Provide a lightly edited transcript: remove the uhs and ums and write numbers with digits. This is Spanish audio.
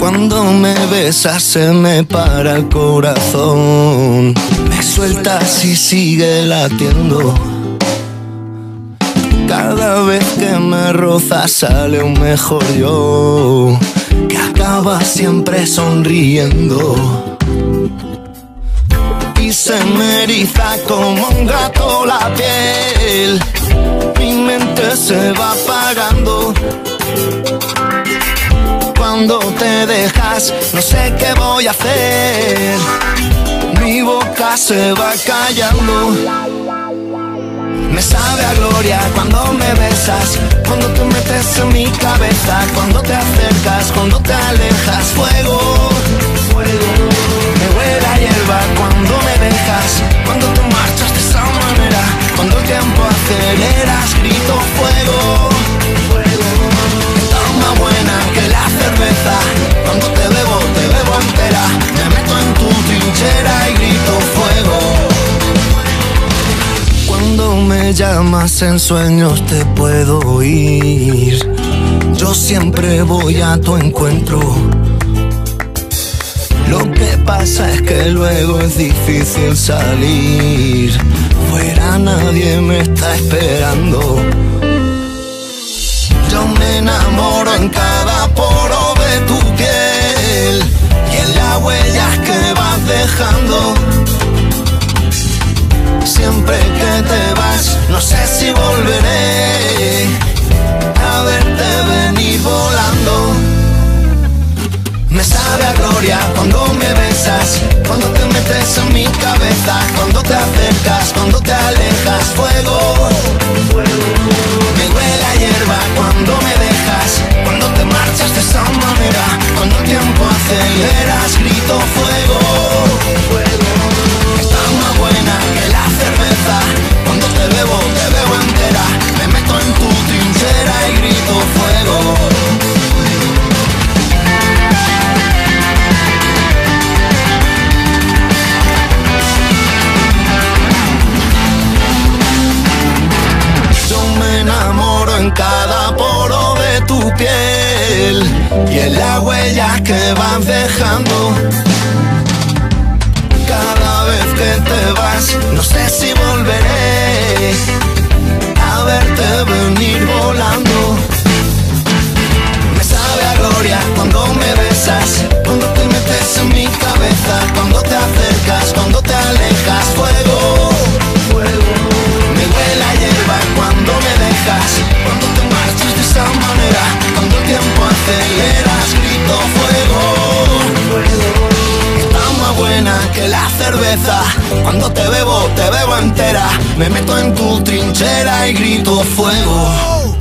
Cuando me besas se me para el corazón. Me sueltas y sigue latiendo. Cada vez que me rozas sale un mejor yo, que acaba siempre sonriendo. Y se me eriza como un gato la piel. Mi mente se va apagando. Cuando te dejas, no sé qué voy a hacer. Mi boca se va callando. Me sabe a gloria cuando me besas, cuando te metes en mi cabeza, cuando te acercas, cuando te alejas. Fuego, fuego. Me huele a hierba cuando me dejas, cuando te marchas de esa manera, cuando el tiempo aceleras, grito fuego, fuego. Está más buena que la cerveza, cuando te bebo entera. Me meto en tu trinchera y grito fuego. Cuando me llamas en sueños te puedo oír. Yo siempre voy a tu encuentro. Lo que pasa es que luego es difícil salir. Fuera nadie me está esperando. Yo me enamoro en cada poro de tu piel y en las huellas que vas dejando. Siempre que te vas, no sé si volveré a verte venir volando. Me sabe a gloria cuando me besas, cuando te metes en mi cabeza, cuando te acercas, cuando te alejas. Fuego, fuego. Me huele a hierba cuando me dejas, cuando te marchas de esa manera, cuando el tiempo aceleras, grito fuego, fuego. Está más buena que la cerveza, cuando te bebo entera. Me meto en tu trinchera y grito fuego. Yo me enamoro en cada poro de tu piel y en las huellas que vas dejando. Cada vez que te vas, no sé si volveré a verte venir volando. Me sabe a gloria cuando me besas, cuando te metes en mi cabeza, cuando te acercas, cuando te alejas. Fuego, fuego. Me huele a hierba cuando me dejas, cuando te marchas de esa manera, cuando el tiempo aceleras, grito fuego, fuego. Buena que la cerveza, cuando te bebo entera. Me meto en tu trinchera y grito fuego.